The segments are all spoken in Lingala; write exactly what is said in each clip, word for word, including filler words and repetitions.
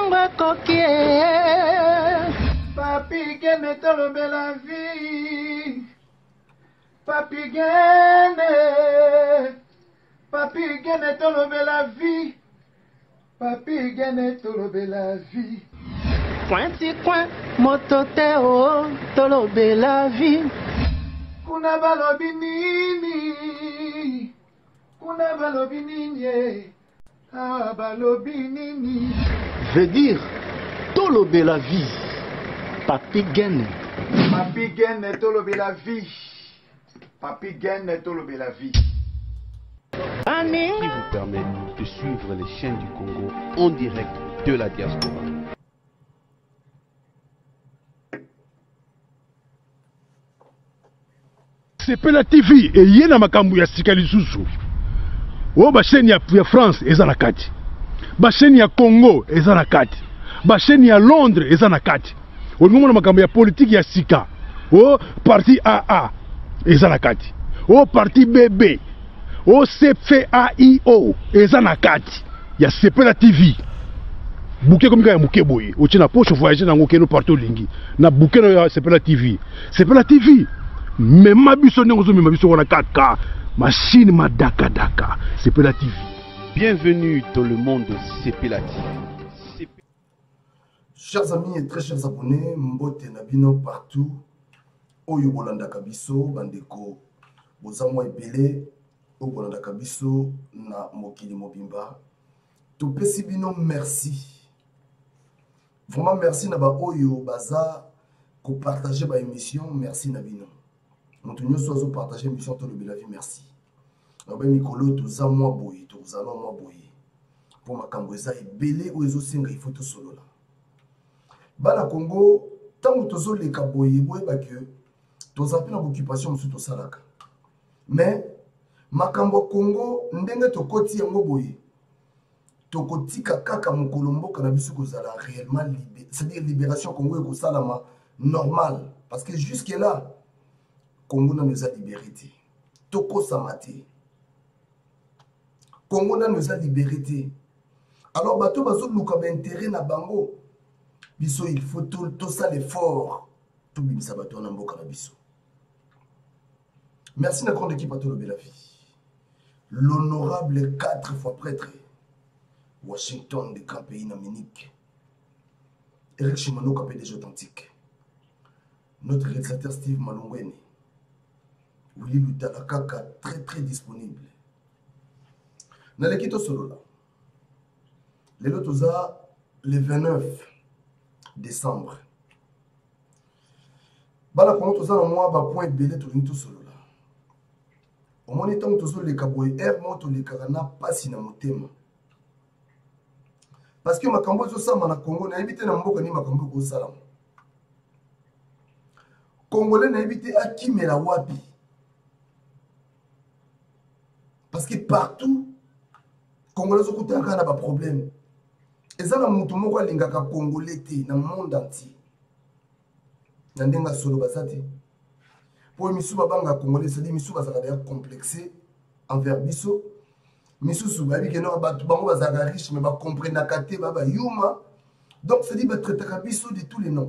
Tango coquille. Papi gene tolobe la vie. Papi gene. Papi gene tolobe la vie. Papi gene tolobe la vie. Pointi coin, mototeo, tolobe la vie. Kuna balobi nini. Kuna balobi nini. Ah balobi nini. Veut dire tolobe la vie. Papi gene. Papi gene tolobe la vie. Papi gene tolobe la vie. Qui vous permet de suivre les chaînes du Congo en direct de la diaspora. Sepela T V et yena makambu ya sika lisusu. O ba chaîne ya, ya France eza na kati. Ba chaîne ya Congo eza na kati. Ba chaîne ya Londres eza na kati. O ngomona makambu ya politique ya sika. O parti A A eza na kati. O parti B B. O C F A I O eza na kati ya Sepela T V. Bouquet comme ya bouquet boye. O tina poche voyager na ngokeno partout lingi. Na bouquet ya Sepela T V. Sepela T V. Mais ma biso n'engo mi ma biso wana kaka machine madaka daka Sepela T V. Bienvenue dans le monde de Sepela T V. Chers amis et très chers abonnés, mbote nabino partout. Oyo bolanda kabiso bandeko bozamwa ebele o bolanda kabiso na mokili mobimba. To pesi bino merci. Vraiment merci na ba oyo baza ko partager ba émission, merci na bino. Nous devons partager l'émission de la vie, merci. Nous avons Mikolo, tous à moi boy, tous à moi boy. Pour ma cambouza et belé ou les autres, il faut tout solo là. Bana Congo, tant que tous les caboyés, boy, bah que tous appels en occupation, nous sommes salaka. Mais ma cambo Congo, n'dengue to koti yango boy. To koti kaka mon Colombo, cannabis kozala réellement libéré. C'est-à-dire libération Congo et kosalama normal. Parce que jusque là. Congo nous a libéré. Toko Samate. Congo nous a libéré. Alors, bateau bazo luka ba intérêt na bango. Biso il faut tout, tout ça l'effort. Tout bimisa bateau na mboka na biso. Merci na grande équipe à Tolobe la vie. L'honorable quatre fois prêtre. Washington de Campéine à Munich. Eric Chimano P D G authentique. Notre réalisateur Steve Malongweni. Willy Lutalakaka, très très disponible. Dans l'équipe solo là, les lotosa le vingt-neuf décembre. Bala quand toza na moi ba point belé to nito solo là. Au moins temps tozo le kaboy air moto le karana pasi na motema. Parce que makambo zo sama na Congo na éviter na mboka ni makambo ko salam. Congolais na éviter akimela wapi. Parce que partout, Congolais ont un problème. Et ça, nous avons un Congolais dans le monde entier. Nous avons un solo basate. Pour les Congolais, Congolais, c'est-à-dire que nous avons complexé envers Bisso. Nous avons dit que nous avons riche, mais nous comprenons que nous avons yuma. Donc, c'est-à-dire que nous avons Bisso de tous les noms.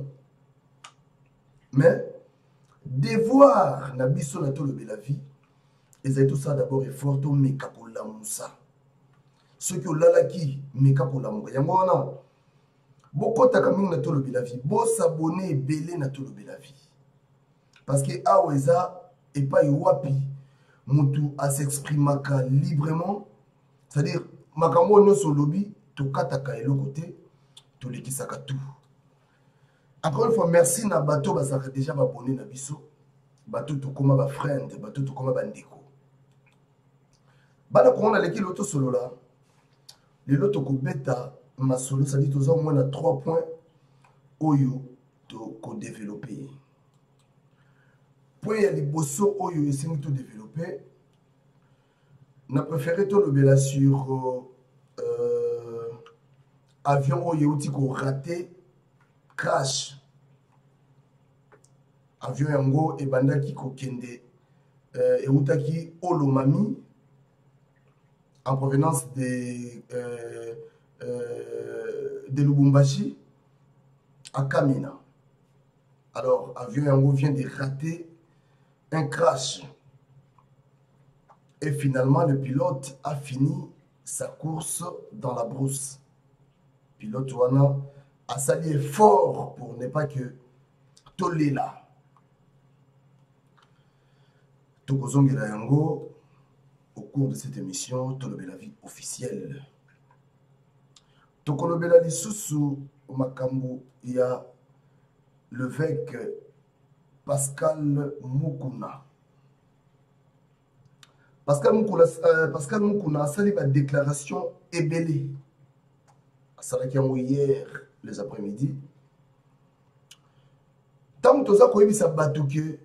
Mais, devoir na Bisso na Tolobe la vie. Et tout ça d'abord est fort au meka pour la moussa. Ceux qui ont l'alaki, meka pour la moussa. Yangona, beaucoup de kaming na Tolobe la vie. Beau s'abonner et belé na Tolobe la vie. Parce que Aweza et pas Iwapi, Moutou à s'exprimer librement. C'est-à-dire, Makamo no so lobby, to kataka et le côté, to le kisaka tout. Encore une fois, merci na bateau, basaka déjà abonné na biso. Bateau to koma ba friend, bateau to koma bandeko. Bana ko on a l'équipe l'auto solo là. Les loto ko beta ma solo ça dit aux au moins à trois points oyo to ko développer. Point ya liboso oyo essayer to développer. On a préféré to le bela sur euh, avion oyo outi ko raté crash. Avion yango e bandaki ko kende euh, et outaki Olomami en provenance de euh, euh, de Lubumbashi à Kamina. Alors, avion Yango vient de rater un crash. Et finalement, le pilote a fini sa course dans la brousse. Pilote Wana a sali fort pour ne pas que Tolé là. Tokozongela Yango, au cours de cette émission, Tolobela vie officielle. Tokolobela lisusu makambo ya l'évêque Pascal Mukuna. Pascal Mukuna, euh, Pascal Mukuna a sali la déclaration ébélée. A hier, les après-midi. Tant que ça koyebisa bato que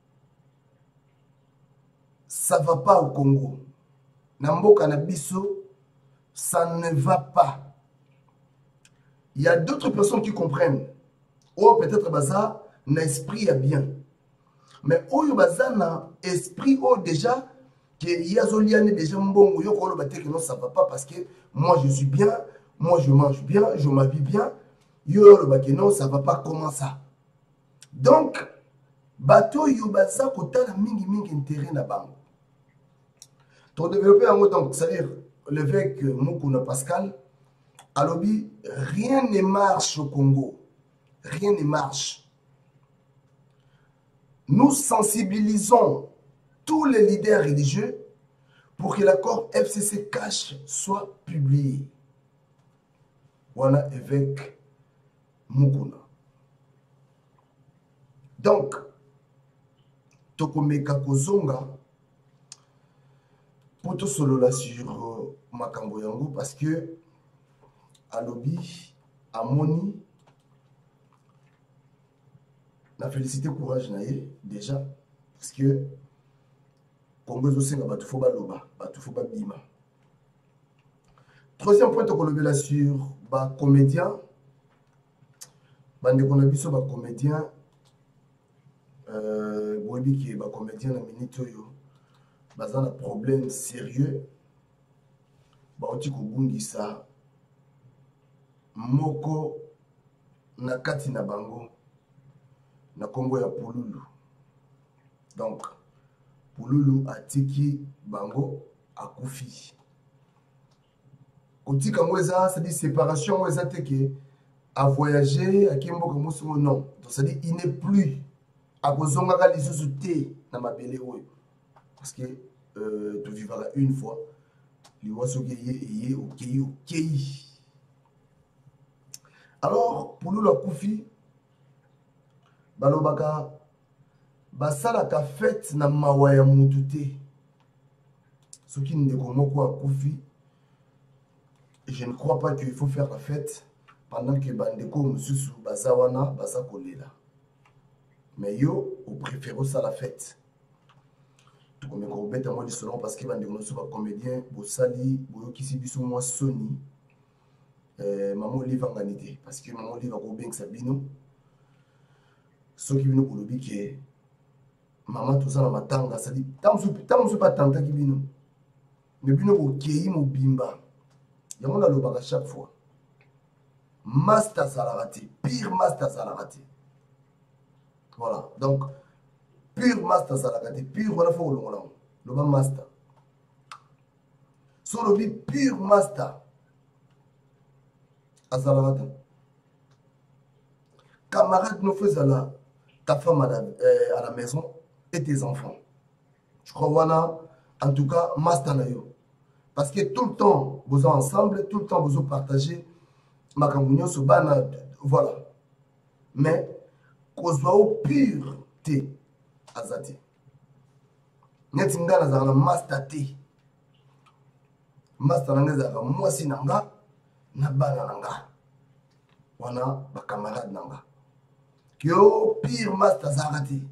ça ne va pas au Congo. Namboka na biso, ça ne va pas. Il y a d'autres personnes qui comprennent. Oh, peut-être baza na esprit ya bien. Mais oh, baza na esprit oh déjà que yazoliane déjà mbongo yo ko que non ça va pas parce que moi je suis bien, moi je mange bien, je m'habille bien. Yo que non ça va pas comment ça. Donc bateau yo baza kotala mingi mingi intérêt na bango. Pour développer un mot, donc, c'est-à-dire l'évêque Mukuna Pascal, à l'objet, rien ne marche au Congo. Rien ne marche. Nous sensibilisons tous les leaders religieux pour que l'accord F C C cash soit publié. Voilà évêque Mukuna. Donc, Tokomeka Kozonga, pour tout solo là sur euh, Makambo Yango parce que à lobby à Moni la félicité courage naïe déjà parce que Congo aussi n'a pas tout faut baloba pas tout faut pas bima. Troisième point to kolobe là sur ba comédien bande qu'on a biso ba comédien euh boyebi qui ba comédien na minute yo baza un problème sérieux baoti kobungisa moko na kati na bango na kombo ya Pululu. Donc Pululu atiki bango akufi kotika ngo eza c'est dit séparation eza teke à voyager à kimboka musumo non donc c'est dit il n'est plus à kozonga ka lisusu te na mabele oyo. Parce que euh, tu vivras une fois, les oiseaux qui ok, ok. Alors, pour nous, la Koufi, Balobaka, Basala ka fête na mawaya mutute. Ce qui ne découvre quoi Koufi, je ne crois pas qu'il faut faire la fête pendant que Bandeko Mususu, Bazawana, Basakolela. Mais yo, on préfère ça la fête. Comme on bête à moi du salon parce que les comédiens, Bossali, Boyokisi Bissou, moi Sony, maman livre en ganité. Parce que maman livre à Robin Sabino. Ce qui vient pour le bic est maman tout ça dans ma tanga, ça dit, tant que je pas tanta qui vient. Mais bino au Kei, mon bimba. Il y a un loba à chaque fois. Master Salarati, pire Master Salarati. Voilà, donc. Pure master salakati, pure wala fo longola. Le bas master. So le pure master. Azalakati. Camarade nous faisait là, ta femme à la, euh, à la maison et tes enfants. Je crois wana, en tout cas, master na yo. Parce que tout le temps, vous êtes ensemble, tout le temps, vous partagez ma communion sur bana, voilà. Mais, qu'on soit au pur thé. Azati. Neti nga na za master T. Master nga za mwasi nanga na bana nanga. Wana ba camarade nanga. Kyo pire master Zagati.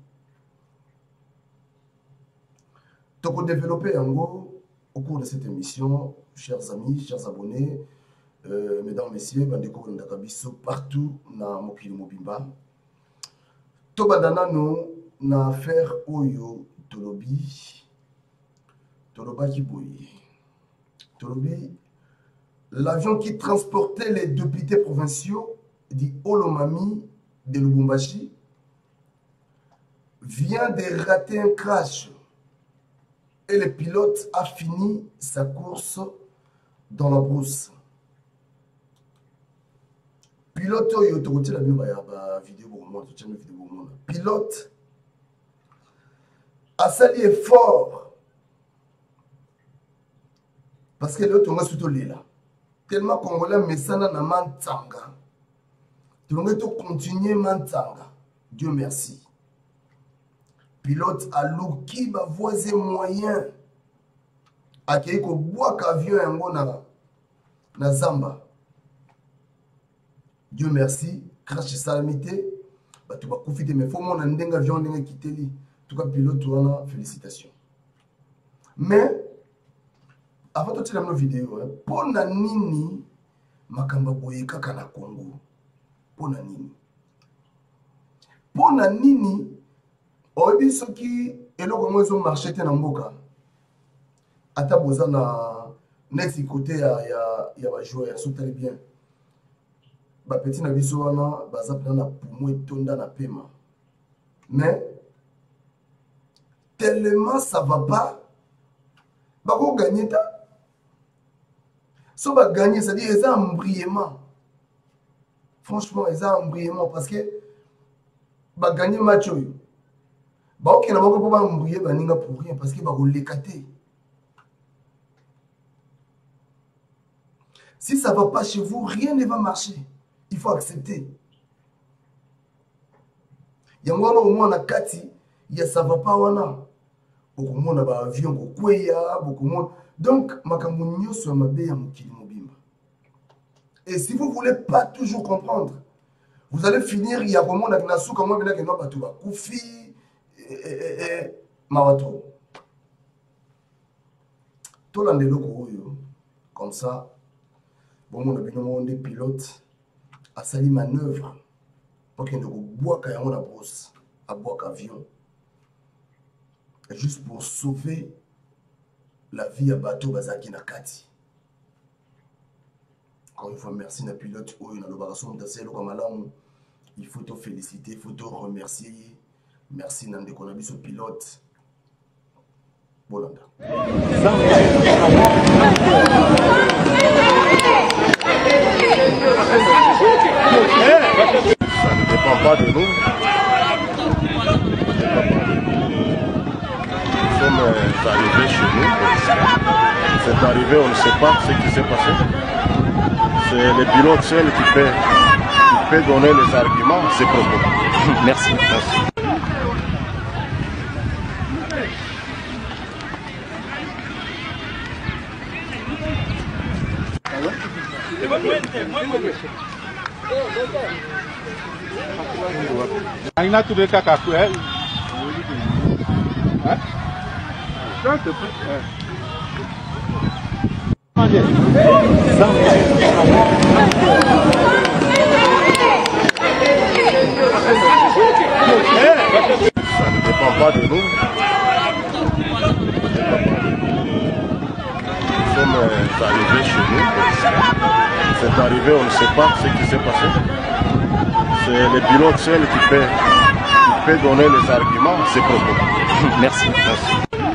Toko développer yango au cours de cette émission, chers amis, chers abonnés, euh, mesdames, messieurs, bandeko ndakabiso partout na mokili mobimba. Tobadana no na affaire oyo tolobi tolobaki boye tolobi L'avion qui transportait les députés provinciaux du Olomami de Lubumbashi vient de rater un crash et le pilote a fini sa course dans la brousse. Pilote, pilote a sali effort parce que l'autre on a surtout là. Tellement congolais mais ça n'a mantanga. Tu vas continuer mantanga. Dieu merci. Pilote a louki ba voisin moyen. Akei ko bois avion yango na na Zamba. Dieu merci, crash salamité. Bah tu vas profiter mais faut mon ndenga avion ndenga kiteli. En tout cas pilote wana félicitations. Mais avant de tirer nos vidéos, pour na nini makamba boye kaka na Congo. Pour na nini. Pour na nini oyebi soki eloko mo ezo marché te na mboka. Ata boza na next côté ya ya ya ba joueur so très bien. Ba petit na biso wana baza pena na poumon etonda na pema. Mais tellement ça va pas. Ba ko gagner ta. So ba gagner ça dit ils ont embrièment. Franchement ils ont embrièment parce que ba gagner match yo. Ba ok na bako ba embrier ba ninga pour rien parce que ba ko l'écater. Si ça ne va pas chez vous, rien ne va marcher. Il faut accepter. Il y a au moins na kati, il y a ça va pas wana. Beaucoup de monde a avion ko kweya, beaucoup de monde. Donc makambo nyoso mabe ya mokili mobimba. Et si vous voulez pas toujours comprendre, vous allez finir il y a comment na nasu comment bena ke no batu ba kufi et mawato. Tout l'andelo ko yo comme ça. Bon, on a bien des pilotes à sali manœuvre pour qu'il ne boit qu'à la brosse, à boire qu'avion, juste pour sauver la vie à bateau Bazaki Nakati. Encore une fois, merci à pilote ou une allobaration d'assez comme il faut te féliciter, il faut te remercier. Merci Nande Konabiso pilote. Bolanda. Ça ne dépend pas de nous. Nous sommes arrivés chez nous. C'est arrivé, on ne sait pas ce qui s'est passé. C'est le pilote seul qui peut, qui peut donner les arguments à ses propos. Merci. Merci. Aina tu deka kaku eh. Hein? Ça te plaît. Ça ne dépend pas de nous. Nous sommes arrivés chez nous. C'est arrivé, on ne sait pas ce qui s'est passé. C'est le pilote seul qui peut, qui peut donner les arguments à ses propos. Merci. Merci.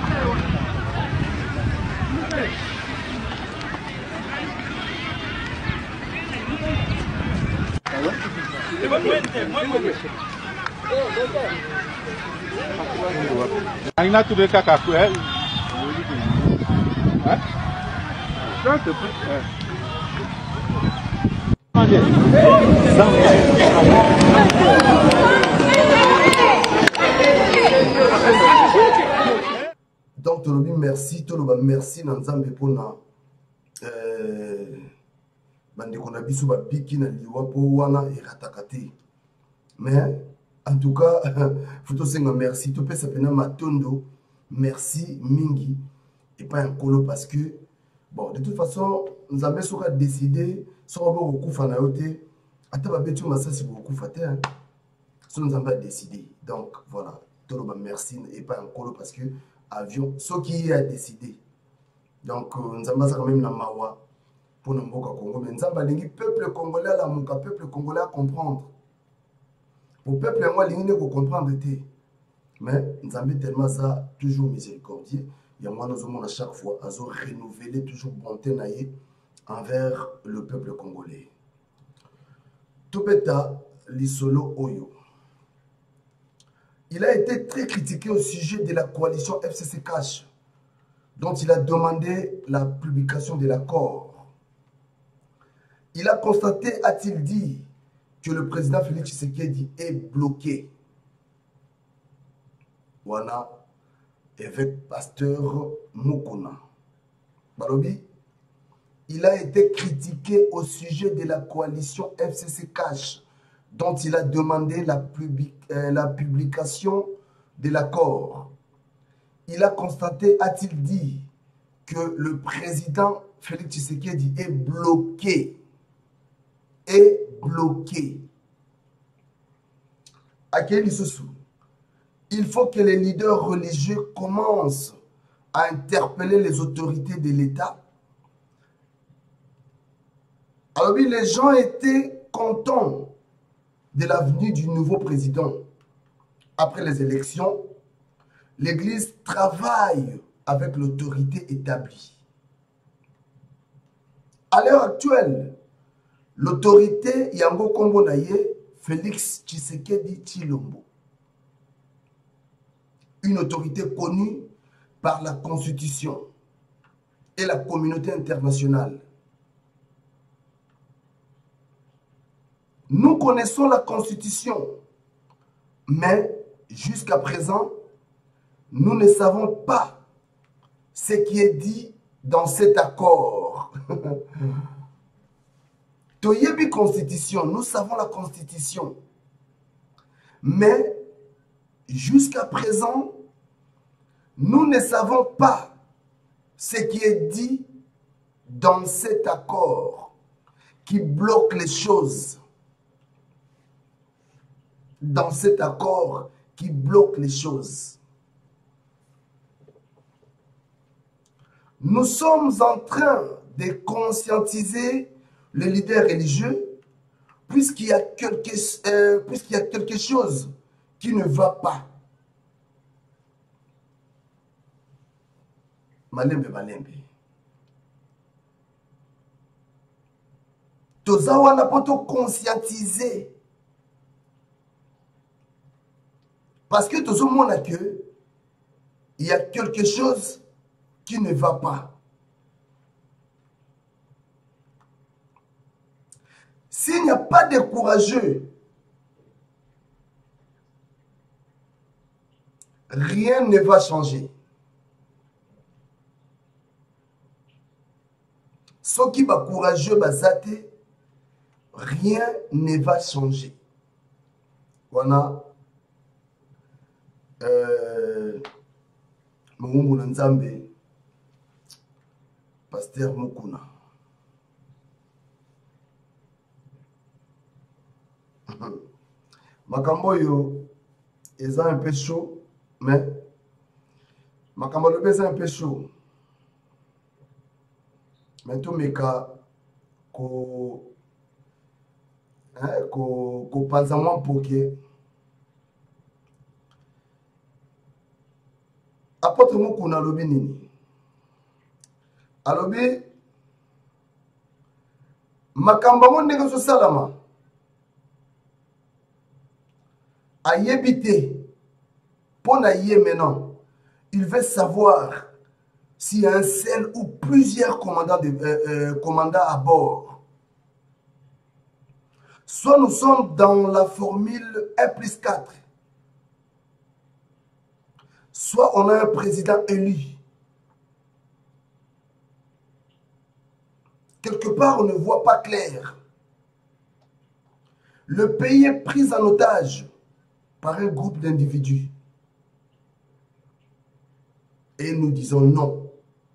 Aina tu deka kaku eh. Hein? Ça te plaît. Donc Tolobi merci, Toloba merci Nanzambe pona euh bande qu'on a biso ba biki na liwa po wana e ratakate. Mais en tout cas, faut te senga merci, to pesa pena matondo, merci mingi et pas un colo parce que bon de toute façon nous avons soit décidé soit on va kufa na yote ata ba betu masasi bo kufa te hein. So nous avons décidé. Donc voilà, Toloba merci et pas un colo parce que avion ce qui a décidé. Donc nous avons ça quand même na mawa pour nous Congo. Mais nous avons le peuple congolais, le peuple congolais à comprendre. Pour le peuple, moi, il faut comprendre. Mais nous avons tellement ça, toujours miséricordieux. Il y a moi, nous avons à chaque fois, à renouveler toujours bonté envers le peuple congolais. Topeta Lisolo Oyo. Il a été très critiqué au sujet de la coalition F C C Cash, dont il a demandé la publication de l'accord. Il a constaté, a-t-il dit, que le président Félix Tshisekedi est bloqué. Voilà, évêque pasteur Mukuna. Barobi, il a été critiqué au sujet de la coalition F C C Cash, dont il a demandé la, public, euh, la publication de l'accord. Il a constaté, a-t-il dit, que le président Félix Tshisekedi est bloqué. Est bloqué. À quel issue? Il faut que les leaders religieux commencent à interpeller les autorités de l'État. Alors oui, les gens étaient contents de la venue du nouveau président. Après les élections, l'Église travaille avec l'autorité établie. À l'heure actuelle, l'autorité Yango Kombo Naye, Félix Tshisekedi Tshilombo. Une autorité connue par la Constitution et la communauté internationale. Nous connaissons la Constitution, mais jusqu'à présent, nous ne savons pas ce qui est dit dans cet accord. Toyebi Constitution, nous savons la Constitution, mais jusqu'à présent, nous ne savons pas ce qui est dit dans cet accord qui bloque les choses. Dans cet accord qui bloque les choses. Nous sommes en train de conscientiser les leaders religieux puisqu'il y a quelque, euh, puisqu'il y a quelque chose qui ne va pas. Malembe, malembe. Tozawa n'a pas tout conscientiser. Parce que tout le monde a que il y a quelque chose qui ne va pas. S'il n'y a pas de courageux, rien ne va changer. Ceux qui sont courageux, rien ne va changer. Voilà. Euh, Nzambe, pasteur Mukuna. Makambo yo est un peu chaud, mais Makambo le est un peu chaud. Mais tout mes cas, ko hein, ko ko panzamon poké. Apôtre Mukuna alobi nini? Alobi makamba mo ndenge so salama ayebite pona yé maintenant. Il veut savoir s'il y a un seul ou plusieurs commandants, de, euh, euh, commandants à bord. Soit nous sommes dans la formule un plus quatre. Soit on a un président élu. Quelque part, on ne voit pas clair. Le pays est pris en otage par un groupe d'individus. Et nous disons non.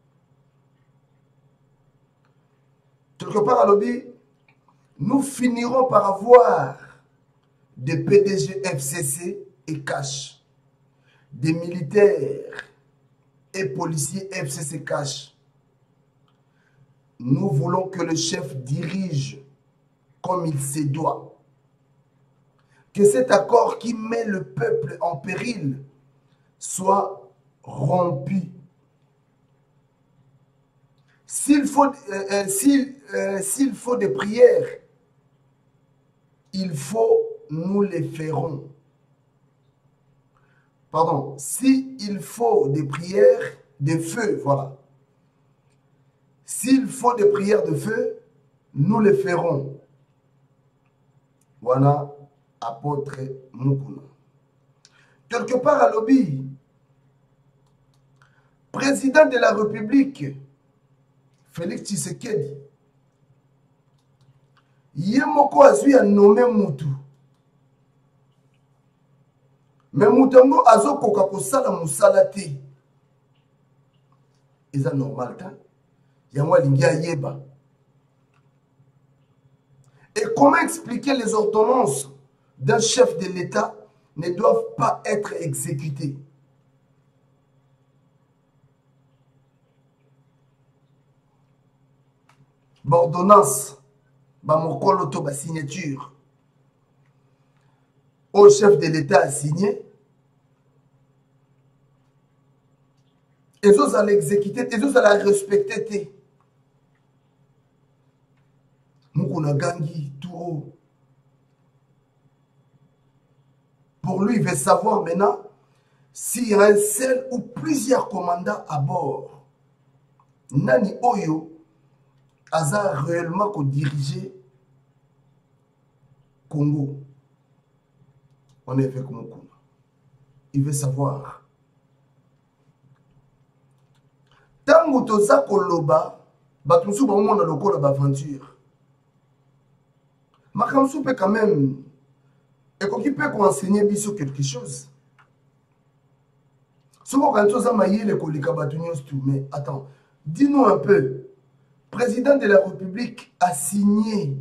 Quelque part à l'objet, nous finirons par avoir des P D G F C C et cash, des militaires et policiers F C C cash, nous voulons que le chef dirige comme il se doit. Que cet accord qui met le peuple en péril soit rompu. S'il faut, euh, euh, s'il, euh, s'il faut des prières, il faut, nous les ferons. Pardon, s'il faut des prières de feu, voilà. S'il faut des prières de feu, nous les ferons. Voilà, apôtre Mukuna. Quelque part à Lobi, président de la République, Félix Tshisekedi, Yemoko azui a nommé Moutou. Mais Moutango azo koka kosala musala te. Eza normal ta. Yango alingi ayeba. Et comment expliquer les ordonnances d'un chef de l'État ne doivent pas être exécutées? L'ordonnance, mon coloto, ma signature, au chef de l'État a signé, et eux allaient exécuter, et eux allaient respecter. Mukuna Gangi, tout. Pour lui, il veut savoir maintenant s'il y a un seul ou plusieurs commandants à bord. Nani Oyo a réellement qu'on dirigeait Congo. On est avec Mukuna. Il veut savoir. Tango toza koloba, batumsu ba mona lokola ba aventure. Makamsu peut quand même, et qu'on peut enseigner biso quelque chose. Souvent quand on a maillé les kolika batunios tout, mais attends, dis-nous un peu. Président de la République a signé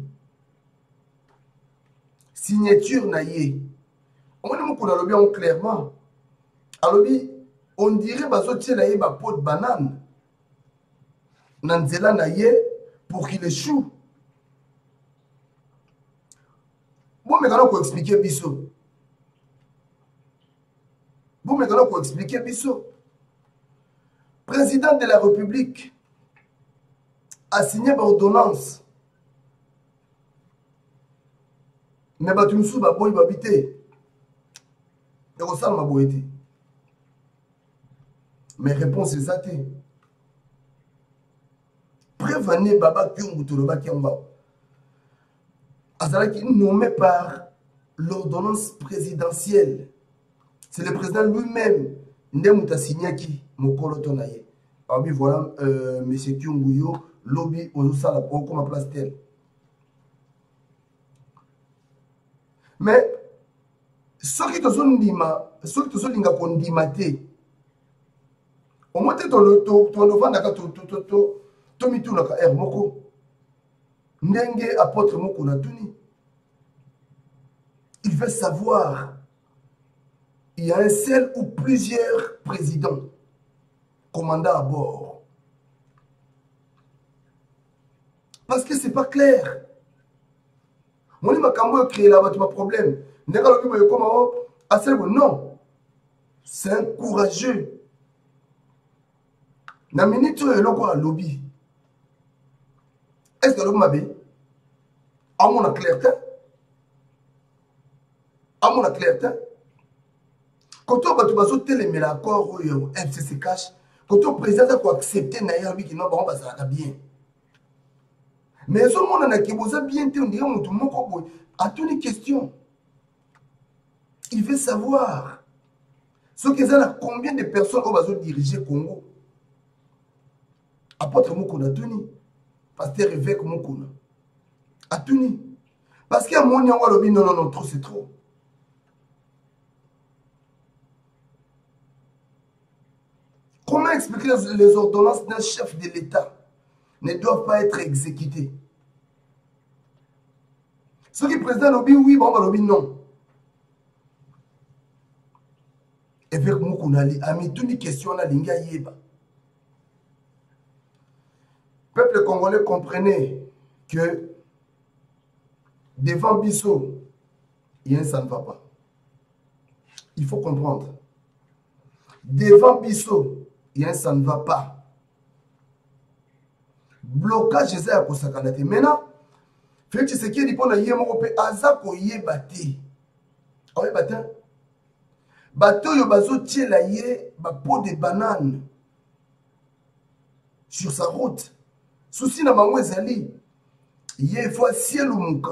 signature naïe. On a beaucoup de lobby clairement. À lobby, on dirait que naïe ba pot de banane. Nanzela naïe pour qu'il échoue. Bon, mais quand on expliquer biso. Bon, mais quand on expliquer biso. Président de la République a signé une ordonnance. Mais tu me souviens, tu vas habiter. Et au sein de ma boîte. Mais réponse est ça. Prévenez Baba Kyungu Toloba Kyamba. Azalaki nommé par l'ordonnance présidentielle. C'est le président lui-même. Ndemouta Signaki, Mokolo Tonaye. Ah oui, voilà, euh, M. Kyunguyo. Lobby aux salles comme place telle. Mais ce qui te sont dima, ce qui te sont dinga condimate. Au moins ton ton ton devant naka to to to to to mitu naka er moko. Ndenge apôtre moko na tuni. Il veut savoir. Il y a un seul ou plusieurs présidents commandants à bord. Parce que c'est pas clair. Mon ima kambo créé là-bas, tu as problème. Non. C'est un courageux. Na minute où il a lobby. Est-ce que le m'a dit? À mon clarté. À mon clarté. Quand on va tout baso télémé l'accord où il F C C cash, quand on président a accepté naïa lui qui non bon bah ça va bien. Mais ce monde a qui vous a bien dit on dirait mon tout mon coco a toutes les questions. Il veut savoir ce que ça combien de personnes on va se diriger Congo. Apôtre Mukuna Tuni, pasteur évêque Mukuna. A Tuni. Parce qu'il y a mon non non non trop c'est trop. Comment expliquer les ordonnances d'un chef de l'État ne doivent pas être exécutées? Ceux qui président lobby oui, bon lobby non. Évêque Mukuna a mis toutes les questions à l'inga yeba. peuple congolais, comprenez que devant Bisso, ça ne va pas. Il faut comprendre. Devant Bisso, ça ne va pas. Blocage, c'est à cause de maintenant. Félix Tshisekedi pour la yémo pe azako yebati. Oye batin. Bato yo bazo tie la yé ba pot de banane sur sa route. Souci na bango ezali. Yé fois ciel muka.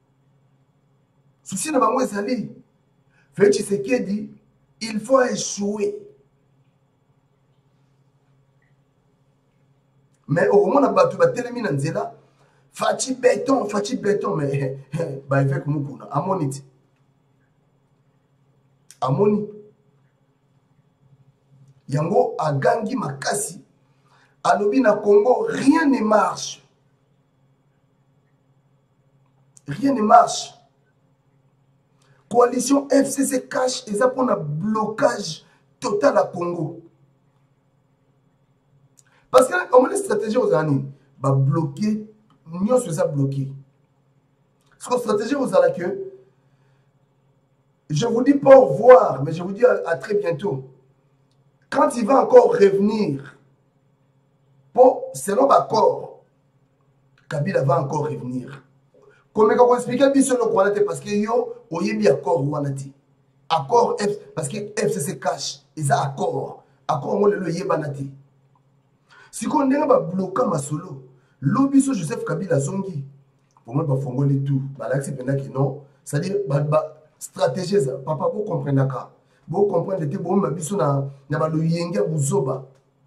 Souci na bango ezali. Félix Tshisekedi, il faut échouer. Mais au moment où tu vas terminer dans zela, fati béton, fati béton, mais bah avec Mukuna, amonite, amoni, yango agangi makasi, alobi na Congo, rien ne marche, rien ne marche. Coalition F C C cache et ça pour un blocage total à Congo. Parce que comment les stratégies aux années va bloquer, nous sommes ça bloqué. Parce que stratégie aux années que je vous dis pas au revoir, mais je vous dis à, à très bientôt. Quand il va encore revenir, pour selon l'accord, Kabila va encore revenir. Comme on explique sur le Kwanate parce que yo oyebi accord Wanati. Accord F parce que F C C cache, ils a accord. Accord on le yebanati. Si on a bloqué ma solo, lobby sur Joseph Kabila Zongi, pour moi, il faut les tout. L'axe est non. C'est-à-dire, stratégie, papa, vous comprenez ça. Vous comprenez que vous avez besoin de yenga buzoba.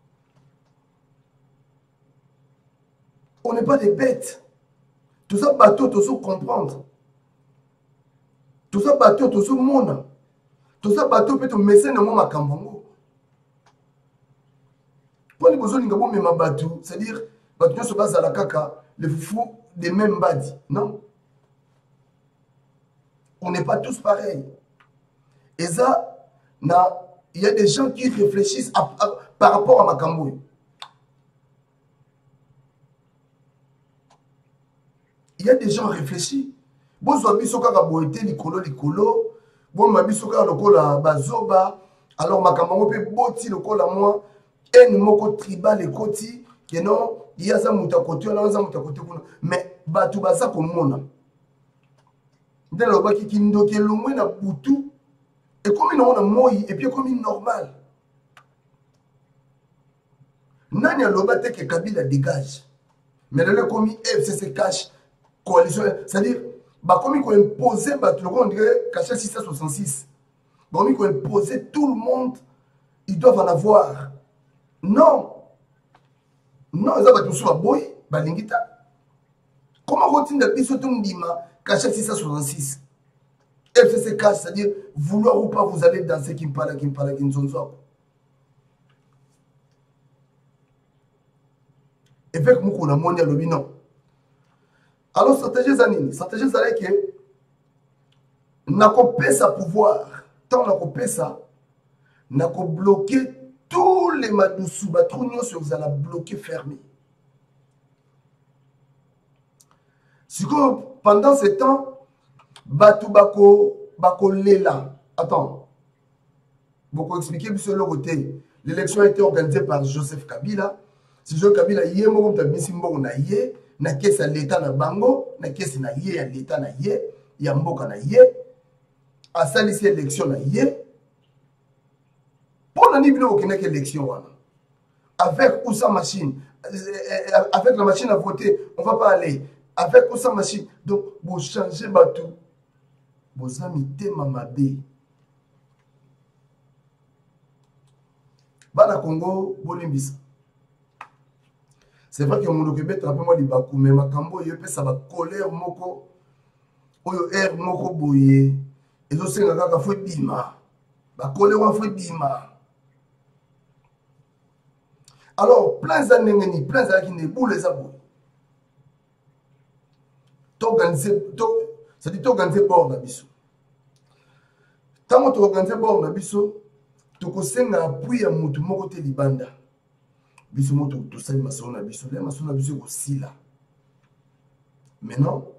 On n'est pas des bêtes. Tout ça, bateau, tout ça, comprendre. Tout ça, bateau, tout ça, monde. Tout ça, bateau, peut-être, message dans mon macambongo. Pour les besoins de ma batou, c'est-à-dire, batou se base à la caca, les fous des mêmes badis. Non. On n'est pas tous pareils. Et ça, il y a des gens qui réfléchissent à, à, par rapport à Macamboué. Il y a des gens réfléchis. Bon, soit bisoka ka boité likolo likolo, bon ma bisoka lokola bazoba, alors Macamboué peut boti lokola moi. En moko tribal et koti, que non, il y a ça mouta côté, on a ça mouta côté, mais batu basa comme mona. Dans le bas qui kindo qui est loin na butu, et comme il on a moi et puis comme il normal. Nani a l'obate que Kabila dégage, mais le comme F C C cache coalition, c'est-à-dire, bah comme il faut imposer, bah tout le monde dirait caché six cent soixante-six, bah comme il faut imposer tout le monde, ils doivent en avoir. Non. Non, ça va tout sur la boy, balingita. Comment continue de biso tondima caché six cent soixante-six? F C C cache, c'est-à-dire vouloir ou pas vous allez danser qui me parle, qui me parle, qui me sonne. Et fait que nous avons mondial lobby non. Alors stratégie zanini, stratégie zanini que n'a pas sa pouvoir, tant n'a pas ça, n'a pas bloqué tous les madoussous, batrounions sur vous allez bloquer fermé. Si pendant ce temps, batou bako bako lela. Attends, beaucoup expliquer sur le côté. L'élection a été organisée par Joseph Kabila. Si Joseph Kabila yé mo comme tabi simbo na yé, na kesa l'état na bango, na kesa na yé ya l'état na yé, ya mboka na yé, a salisi élection na yé. Pour la niveau aucune élection avec ou sans machine, avec la machine à voter, on va pas aller. Avec ou sans machine, donc vous changez bateau, vous amis temamabé. Bana Congo, bolimbisa. C'est vrai que mon occupé trapement les bakou, mais ma cambo yopé ça va colère moko, oyo air moko boye, et donc c'est un gars qui fait bima, ba colère ou fait bima. Alors, plein d'années, plein d'années, qui ne boule les abous. C'est-à-dire, tu organises bord d'abisso. Tant que tu organises bord d'abisso, tu conseilles un appui à moutou moko te libanda. biso moto to sali masolo na biso le masolo na biso aussi là maintenant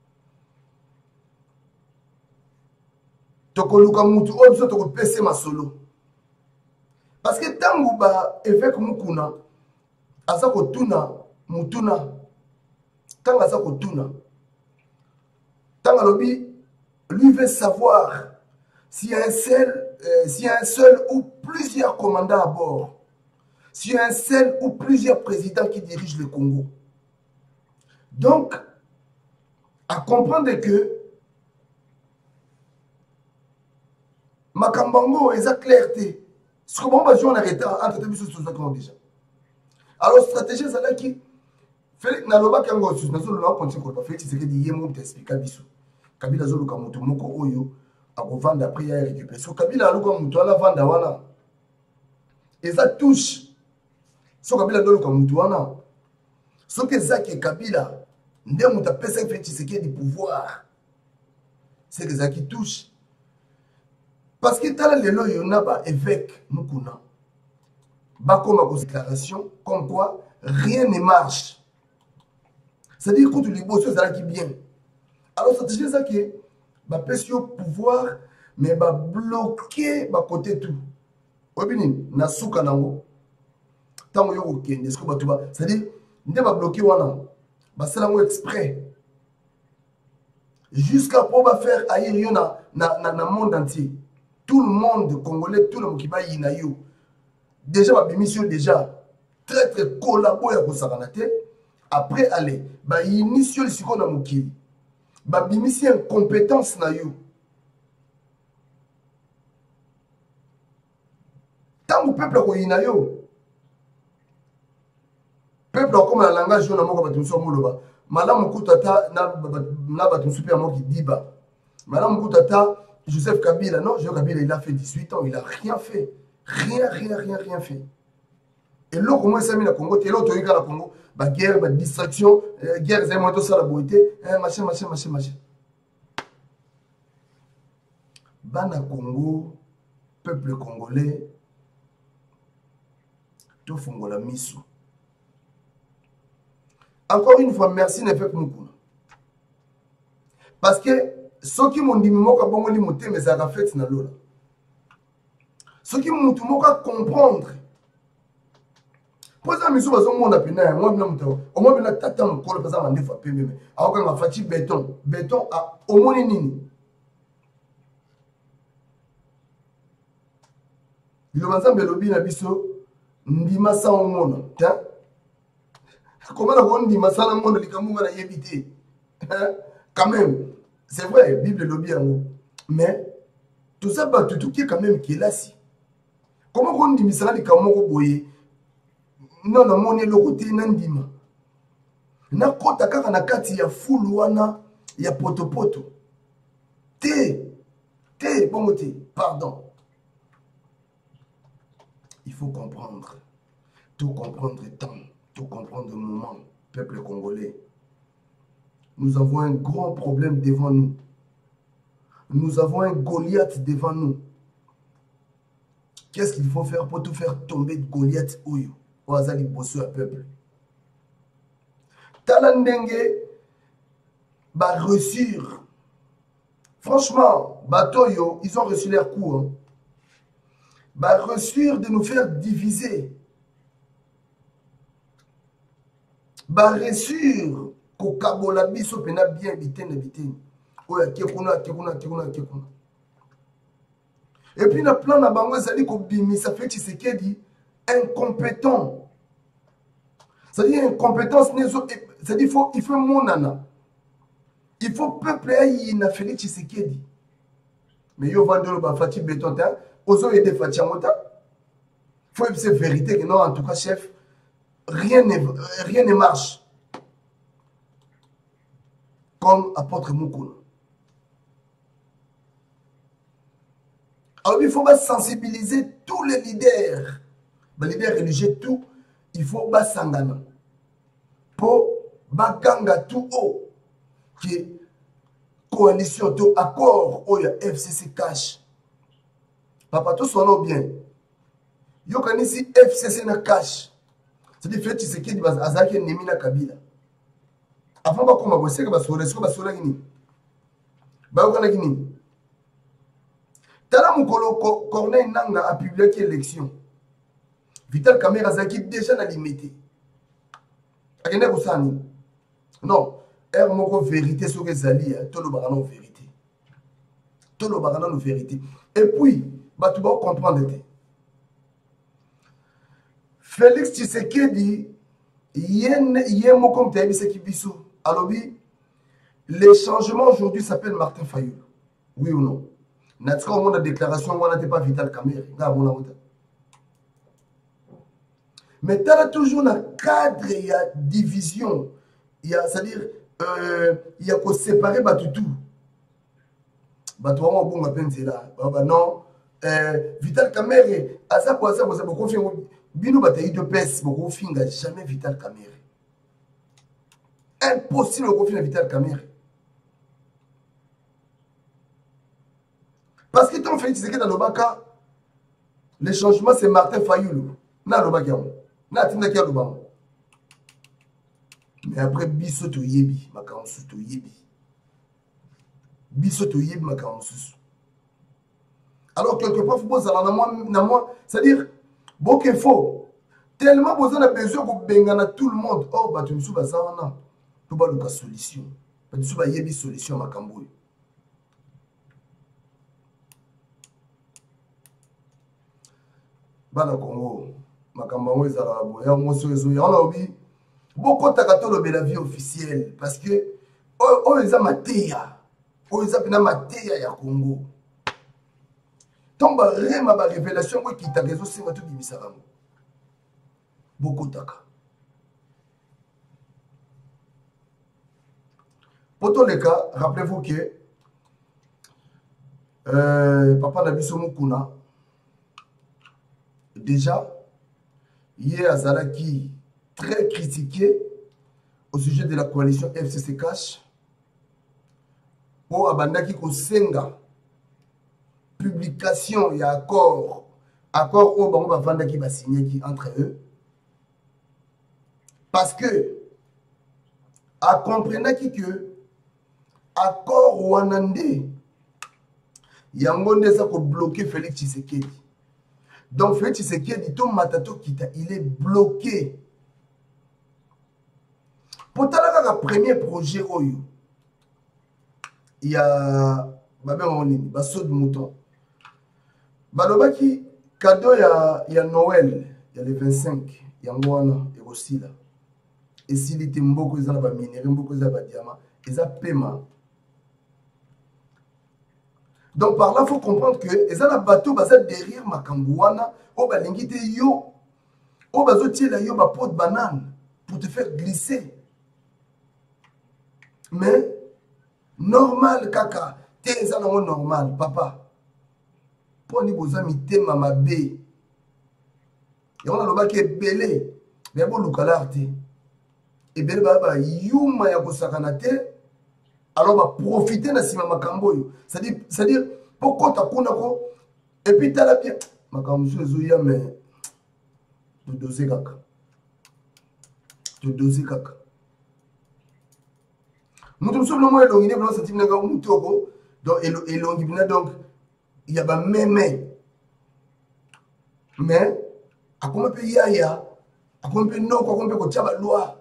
to ko luka mutu o biso to ko pese masolo parce que tangu ba évêque mukuna asa ko tuna mutuna tanga asa ko tuna tanga lobi lui veut savoir s'il y a un seul euh, s'il y a un seul ou plusieurs commandants à bord, s'il y a un seul ou plusieurs présidents qui dirigent le Congo. Donc, à comprendre que Makambango est à clarté. Ce que bon, on a arrêté entre deux bisous sur ça déjà. Alors, stratégie, c'est là qui fait Naloba Kango, sur notre loi, quand tu as fait, c'est que dit Yemo t'explique bisou. Kabila Zolo Kamoto Moko Oyo, à vendre après, il y a récupéré. So Kabila Zolo Kamoto, à la vente à Wana. Et ça touche. So Kabila Zolo Kamoto Wana. So que ça qui est Kabila, ndé mouta pesa fait ce qui est du pouvoir. C'est que ça qui touche. Parce que t'as le lo yona ba évêque Mukuna. Ba comme ma déclaration, comme quoi rien ne marche. C'est-à-dire que tu les bosses ça qui bien. Alors ça te ça qui ba pèse au pouvoir mais ba bloquer ba côté tout. Obini na suka nango. Tango yo okende ce que ba tuba, c'est-à-dire ndé ba bloquer wana. Ba c'est là exprès. Jusqu'à pour ba faire ailleurs na na na, na monde entier. Tout le monde congolais, tout le monde qui va y nayo. Déjà ma mission déjà très très collaboré avec Saranate. Après aller, bah initial si qu'on a mouki. Bah mission compétence nayo. Tant que peuple ko inayo. Peuple comme la langage on a mo ka batumso moloba. Madame Koutata na na batumso pe mo ki diba. Madame Koutata Joseph Kabila, non, Joseph Kabila, il a fait dix-huit ans, il n'a rien fait. Rien, rien, rien, rien fait. Et là, comment ça mis le Congo, et l'autre, il a le Congo, bah, guerre, bah, distraction, euh, guerre, c'est moi tout ça, la beauté, hein, machin, machin, machin, machin. Bana Congo, peuple congolais, tout fongola misu. Encore une fois, merci, Nefek Moukouna. Parce que, ceux qui m'ont dit que bon li moté mais ça a fait na lola. Ceux qui m'ont dit que comprendre. Pour ça miso bazo mona pena moi bina muto. Au moins bina tata mukolo pesa mande fa pembe mais. Aoka nga fati béton, béton a omoni nini. Bilo banzambe lobi na biso ndima sa omona, ta. Comment la on ndima sa na mona likamunga na yebité. Quand même c'est vrai, Bible le bien, mais tout ça, bah, tout qui est quand même qui est là. Si. Comment on dit, ça, les Kamoro Boye, non, non, mon est le côté Nandima. Na kota kaka na kati ya fuluana, ya poto poto. Té, té, bon té, pardon. Il faut comprendre, tout comprendre temps, tout comprendre le moment, peuple congolais. Nous avons un grand problème devant nous. Nous avons un Goliath devant nous. Qu'est-ce qu'il faut faire pour tout faire tomber de Goliath Oyo? Au hasard, il bosse à peuple. Talandenge, bah, reçure. Franchement, Batoyo, ils ont reçu leur coup. Hein. Bah, reçure de nous faire diviser. Bah, reçure. Kokabola biso pena bien bitene bitene oya kekuna kekuna kekuna kekuna et puis na plan na bango ezali ko bimisa fait Tshisekedi incompétent, ça dit incompétence nezo, ça dit faut il faut monana, il faut peuple ayi na Félix Tshisekedi mais yo vandelo ba fati béton ta ozo aider fati mota faut c'est vérité que non en tout cas chef rien ne rien ne marche. Comme apôtre Moukouna. Alors il faut sensibiliser tous les leaders, les leaders religieux, tout, il faut s'engagner pour baganga tout haut, qui est coalition, tout accord, où il y a F C C cash. Papa, tout soit bien. Yo kanisi F C C na cash. c'est-à-dire Félix Tshisekedi azaki ennemi na Kabila avant bakoma boseka basola siko basola kini bayokana kini tala mukolo Corneille Nangaa a publié qui élection Vital Kamerhe azaki déjà na limité akende kosani non er moko vérité soki ezali tolobaka na vérité tolobaka na vérité et puis bato bakocomprendre te Félix Tshisekedi yé moko mte ayebisaki biso alobi le changement aujourd'hui s'appelle Martin Fayulu oui ou non natika omona déclaration wana te pas Vital Kamerhe nga amona ota mais tala toujours na cadre il y a division il y a c'est-à-dire euh, il y a qu'on séparer bato tout bato wana bonga pensela baba non euh, Vital Kamerhe asa kwa asa kwa beaucoup fait bino bataille de pes beaucoup finga jamais Vital Kamerhe impossible beaucoup finga Vital Kamerhe parce que ton Félix Tshisekedi dans le baka le changement c'est Martin Fayulu na le baka na tinda kia le baka mais après biso to yebi makamsu to yebi biso to yebi makamsu alors quelque part faut poser na moi na moi c'est-à-dire beaucoup faux tellement besoin de besoin ko bengana tout le monde oh ba tu misuba ça wana to ba luka solution ba tu ba yebi solution makambo bana Congo makambo ngo ezala boya ngoso ezo ya on a obi beaucoup takato be la vie officielle parce que oh eza mateya oh eza pina mateya ya Congo tomba rema ba révélation ko kita rezo singa to bimisa bango beaucoup taka poto le cas rappelez-vous que euh, papa Nabiso Mukuna déjà hier Azalaki très critiqué au sujet de la coalition F C C Cash pour abandaki kosenga publication et accord accord au bango bavanda qui va signer qui entre eux parce que à comprendre qui que accord wanande yango ndeza ko bloquer Félix Tshisekedi donc Félix Tshisekedi to matato kita il est bloqué pour talaka premier projet oyo il y a babé onini baso de mouton balobaki cadeau ya ya Noël il y a le vingt-cinq yango wana et aussi là et s'il était mboko ezala ba minéraux mboko ezala ba diamant eza paiement donc par là il faut comprendre que ezala bateau baza derrière makambo wana o balingi te yo o bazo tiela yo ba pot de banane pour te faire glisser mais normal kaka te ezala ngo normal papa poni boza mitema mabe yona lobaki ebele mais bo lukala te ebele baba yuma ya kosakana te alors va profiter de ce makambo c'est-à-dire c'est-à-dire pourquoi ta kuna ko et puis t'as la bien makambo zoya mais de doser kaka de doser kaka nous sommes le moins élongé dans cette type de mutoko donc élongé donc il y a ba même mais à comment peut y a à comment peut non comment peut ko tchaba loi.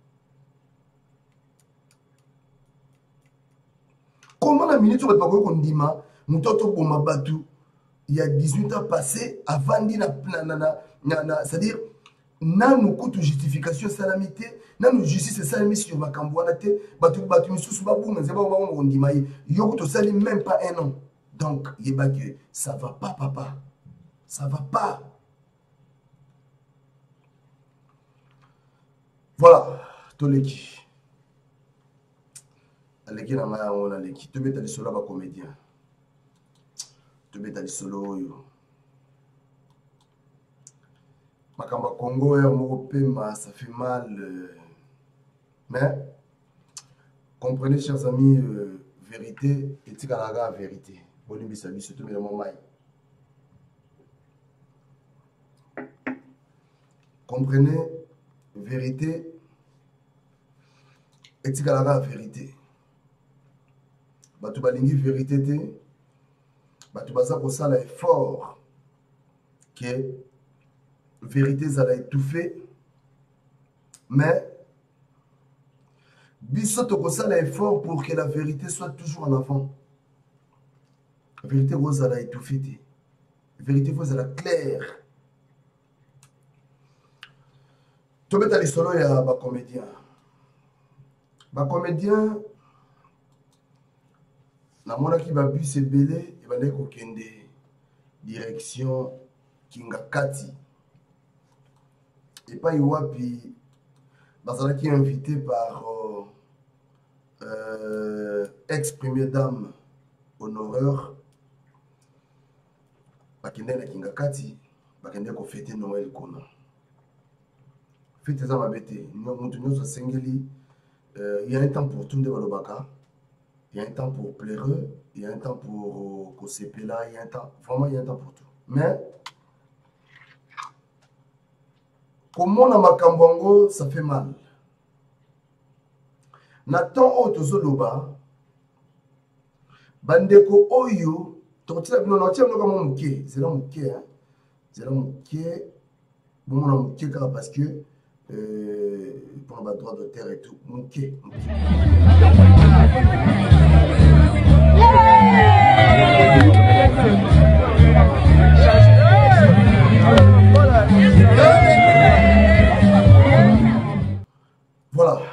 Comment la minute sur le parcours qu'on dit ma mutoto boma batu il y a dix-huit ans passé avant dit na na na na c'est-à-dire na nous coûte justification salamité na nous justice salamité sur makambo na te batu batu misusu babu na zeba ba on dit ma yo to sali même pas un an donc yeba que ça va pas papa ça va pas voilà toleki aleki na maya on aleki to beta lisolo ba comédien to beta lisolo yo makamba Congo ya mopema ça fait mal euh, mais comprenez chers amis euh, vérité et tikalaga vérité bolimbi sabi surtout mais mon mai comprenez vérité etikalaka la vérité. Bato balingi vérité te, bato baza kosala effort que vérité zala étouffée, mais biso tokosala effort pour que la vérité soit toujours en avant. La vérité vous a étouffée te, la vérité vous a claire. Tobeta lisolo ya ba comédien. Ba comédien na mona ki ba bus ebele e bande ko kende direction Kingakati. Et pas Iwapi bazala qui est invité par euh, euh, ex-première dame honoreur bakende na Kingakati bakende ko fêter Noël kona. Fête ça ma bête, nous nous sengeli. Il y a un temps pour tout le monde. Il y a un temps pour pleureux, il y a un temps pour Kosepela, il y a un temps, vraiment il y a un temps pour tout. Mais comment on a Makambongo, ça fait mal. Nathan Otozoloba, Bandeko Oyo, c'est là mon c'est là mon c'est là mon bon parce que Euh, pour le droit de terre et tout. Ok. Voilà.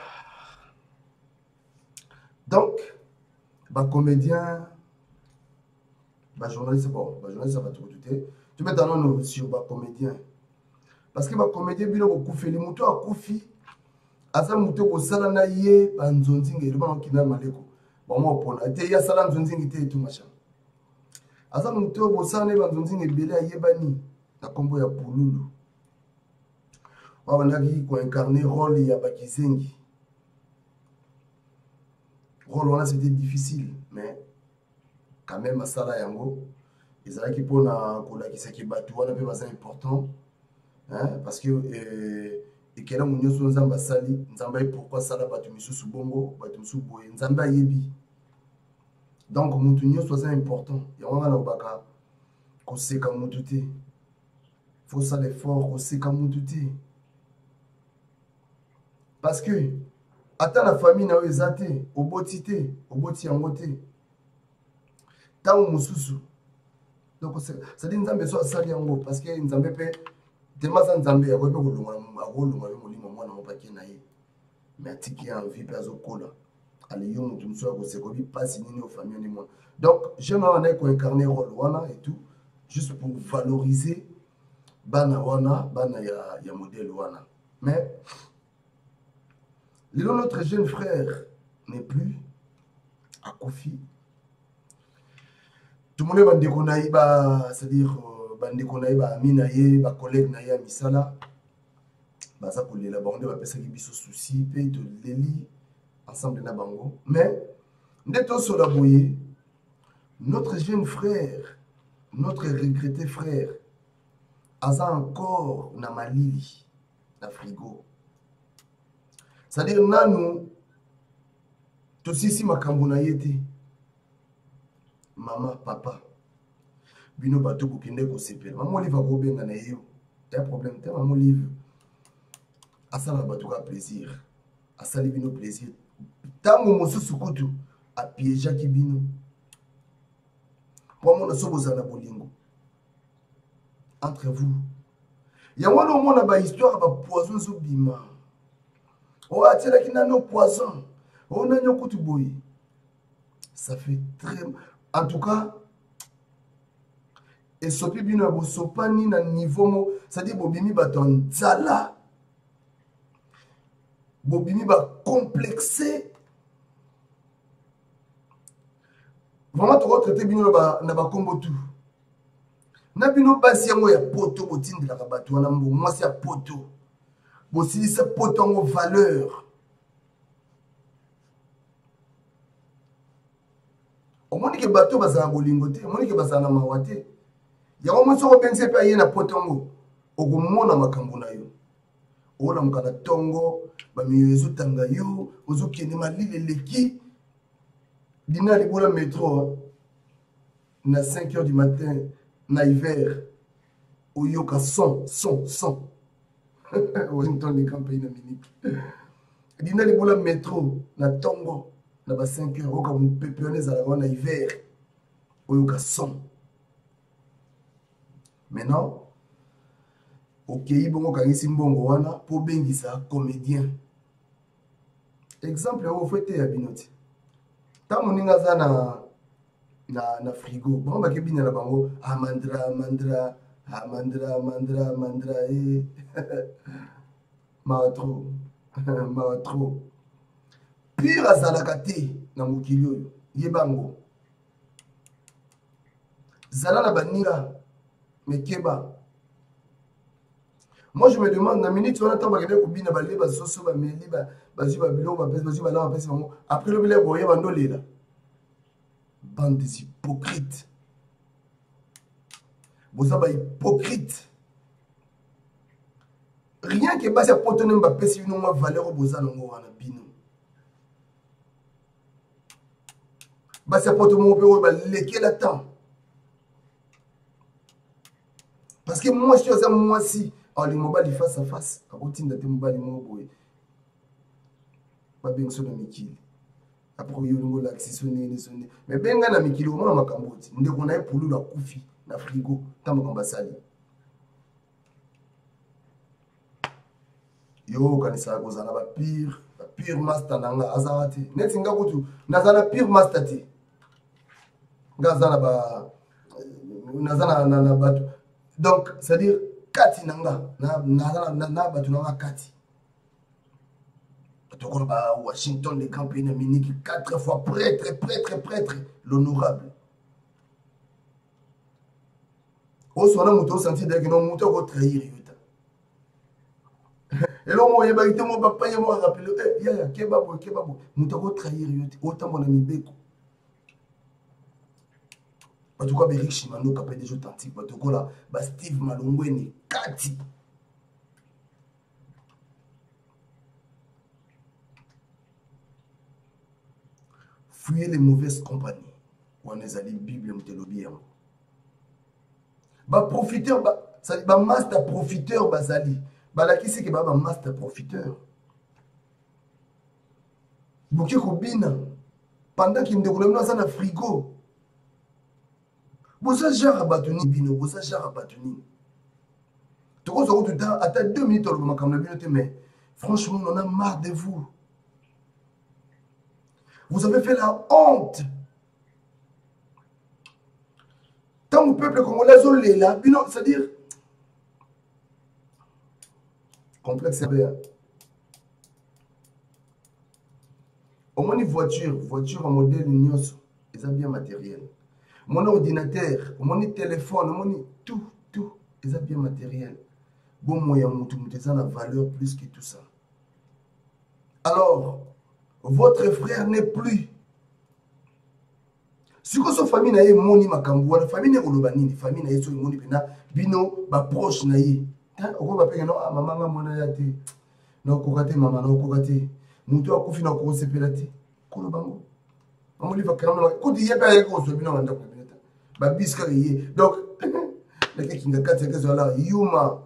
Donc, bah comédien, bah journaliste, bon, bah journaliste ça va tout douter. Tu mets dans nos sur bah comédien. Parce que les comédiens ont beaucoup les motos à Koufi. Asa moto ko sala na ye banzonzinga le bana kina maleko. Ba mo pona te ya sala nzonzinga te tout machin. Asa moto bo sala na banzonzinga bele ye bani na kombo ya Pululu. Wa bandaki ko incarner rôle ya Bakizengi. Rôle là c'était difficile mais quand même asala yango ezalaki pona ko la kisaki batu wana pe basa important. Hein, parce que euh, et que là mon yoso nzamba sali nzamba pourquoi sala batu misusu bongo batu misusu boye nzamba yebi donc mutu nyoso c'est important ya wana na baka ko seka mutu te faut ça l'effort ko seka mutu te parce que ata la famille na ezate oboti te oboti yango te tango mususu donc ça dit nzambe so sali yango parce que nzambe pe Temaza Nzambe ya kwebe kulunga akolunga yo molimo mwana mopaki na ye mais atiki envie pe azokola ali yo mutu mso ko se ko bi passe nini au famille ni moi donc je n'en ai ko incarner rôle wana et tout juste pour valoriser bana wana bana ya ya modèle wana mais notre jeune frère n'est plus à Kofi tout le monde va déconner ba c'est-à-dire bandeko na ye ba ami na ye ba collègue na ye ya misala baza kolela bango ba pesa ki biso souci pe to leli ensemble na bango mais nde to sola boye notre jeune frère notre regretté frère aza encore na malili na frigo c'est-à-dire nanu to sisi makambo na ye te mama papa bino bato ko kende ko sepela maman livre ko benga na yo y a problème te maman livre asala bato ka plaisir asali bino plaisir tango mosusu kutu a piéger ki bino pour mon so bozana bolingo entre vous ya wana o mona ba histoire ba poison zo bima o atela ki nano poison o nanyo kutu boyi ça fait très en tout cas et sopi bino bo sopani na niveau mo c'est-à-dire bobimi bato nzala bobimi ba complexé vraiment to traiter bino ba na ba kombo tout na bino basi yango ya poto botindela ka bato wana mbo mwasi ya poto bosilisa poto ngo valeur omoni ke bato bazala bolingo te omoni ke bazala mawa te ya omo soko pense pe ayena potongo okomona makambo na yo ola mukana tongo ba miyezo tanga yo ozo kende malile leki dina libola métro na cinq heures du matin na hiver oyoka son son son Washington les campagnes na minute dina libola métro na tongo na ba cinq heures oka mpepene za la na hiver oyoka son. Maintenant ok, bon kangisi mbongo wana po bengisa comédien. Exemple au fete ya binoti. Ta moninga za na na na frigo. Bon ba kebina na bango amandra mandra amandra mandra mandra eh ma trop ma trop. Pire azalakate na mokili oyo yebango. Zala na baninga mekeba. Moi, je me demande, dans la minute, on attend que les gens balé, bas soso, bas meli, bas basu, bas bilo, bas pèse, basu, bas là, bas pèse, après le billet, boye, bas ndolé là. Bande des hypocrites. Vous avez hypocrite. Rien que bas, c'est pour tenir ma pèse, une autre valeur, vous avez un bino. Bas, c'est pour tenir mon père, bas léquer la temps. Parce que moi, je suis à moi aussi. Alors, les mobiles face à face, à routine de tes mobiles, ils pas bien sur la mikili. Après, il y a un lac, sonné, sonné. Mais bien, na mikili, au moins, on a Cambodge. Nous devons aller pour la koufi, la frigo, tant qu'on va salir. Yo, quand ça goes, on a la pire, la pire master, nanga, azarate. Net singa kutu, nazana pire master ti. Gazana ba, nazana na na batu. Donc, c'est-à-dire, kati nanga na na na na batu nanga kati tokolo ba Washington les campagnes miniki quatre fois prêtre prêtre prêtre l'honorable o sona muto senti de que non muto ko trahir yuta et lo mo yeba ite mo papa ye mo rappeler eh ya ya kebabo kebabo muto ko trahir yuta autant mon ami beko. En tout cas, Beric Shimano, qui a des jeux tantiques, là, Steve Malongweni, Kati. Fuyez les mauvaises compagnies. On est allé Bible, on est lobby. Bah, profiteur, bah, ça dit, bah, master profiteur, bah, Zali. Bah, là, qui c'est qui bah, master profiteur? Bouquet Kobina. Pendant qu'il me déroule dans un frigo. Vous savez, j'ai rabattu bino, vous savez, j'ai rabattu. Tu vois, tout le temps, à deux minutes, mais franchement, on en a marre de vous. Vous avez fait la honte. Tant que le peuple congolais est là, c'est-à-dire, complexe, c'est bien. Au moins, une voiture, voiture en modèle Ignos, ils ont bien matériel. Mon ordinateur, mon téléphone, mon tout, tout, ils ont bien matériel. Bon moyen, tout ça a la valeur plus que tout ça. Alors, votre frère n'est plus. Si vous avez famille, vous moni makambu, la famille n'est pas une famille n'est pas moni pena, bino ba proche naïe. On va payer non, maman mona yate, non kokate maman non kokate, mutu akufi na ko sepelate, kolo bango. On lui va quand même, quand il y a pas un gros bino wanda ko bineta, ba biska yé. Donc, le qui n'a qu'à dire que là, yuma.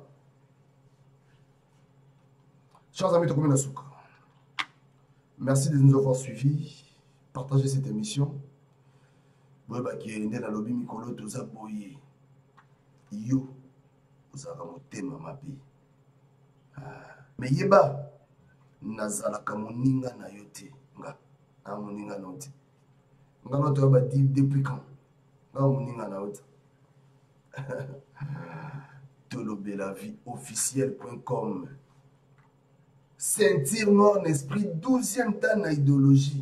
Chers amis de Commune Asuka, merci de nous avoir suivis, partagez cette émission. Vous avez dans le lobby Mikolo, tout ça, boye. Yo, vous avez un thème à ma vie. Mais yeba, nazala kamoninga na yote. Nga, na moninga na yote. Nga noto yaba di depuis quand? Nga moninga na yote. Tolobelavie officiel point com. Sentir noir en esprit, douzième temps na idéologie.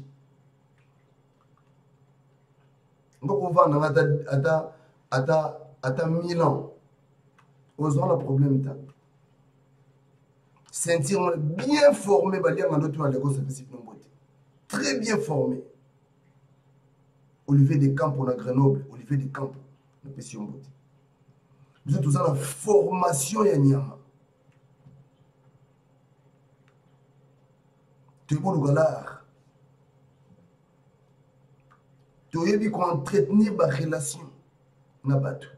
On va à à mille ans. Osons le problème. Sentir bien formé, très bien formé. Olivier de Camp, on a Grenoble. Olivier de Camp, on a Pession. Vous êtes tous dans la formation. Tu es bon le galard. Tu es bien entretenir ma relation. Nabatou.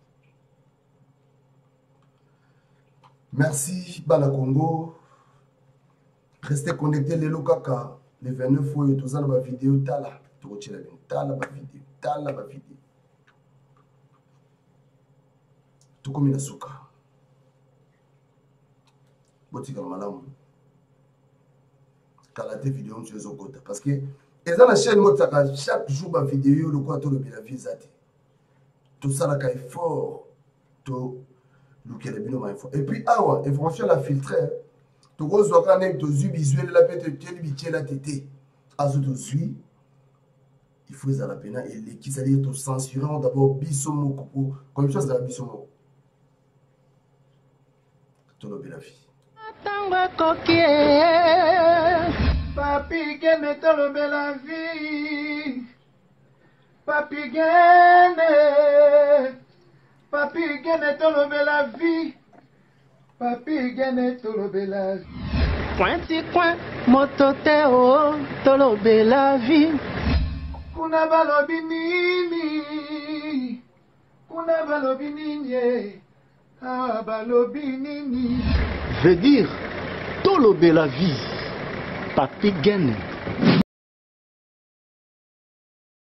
Merci, Bala Congo. Restez connectés les Lokaka. Les vingt-neuf fois, tout ça dans ma vidéo. Tala. Tu retiens la vidéo. Tala ma vidéo. Tala ma vidéo. Tout comme une souka. Botika malamu. Kalate vidéo sur les autres. Parce que, et dans la chaîne, chaque jour, ma vidéo, le quoi, tout le bien visité. Tout ça, là, est fort. Tout. Et puis, ah ouais, information la filtré. Tu vois, quand même, tu as visuel, la pète, tu as dit, la tété. Ah, tu suis. Il faut la peine. Et les qui s'allient, tu censurant d'abord bisomo, coco. Comme chose, la bisomo. Tu l'as la vie. Papi, gene, tu l'as la vie. Papi, gene. Papi gene tolobe la vie. Papi gene tolobe la vie. Pointi coin, mototeo, tolobe la vie. Kuna balobi nini. Kuna balobi nini. Ah balobi nini. Veut dire tolobe la vie. Papi gene.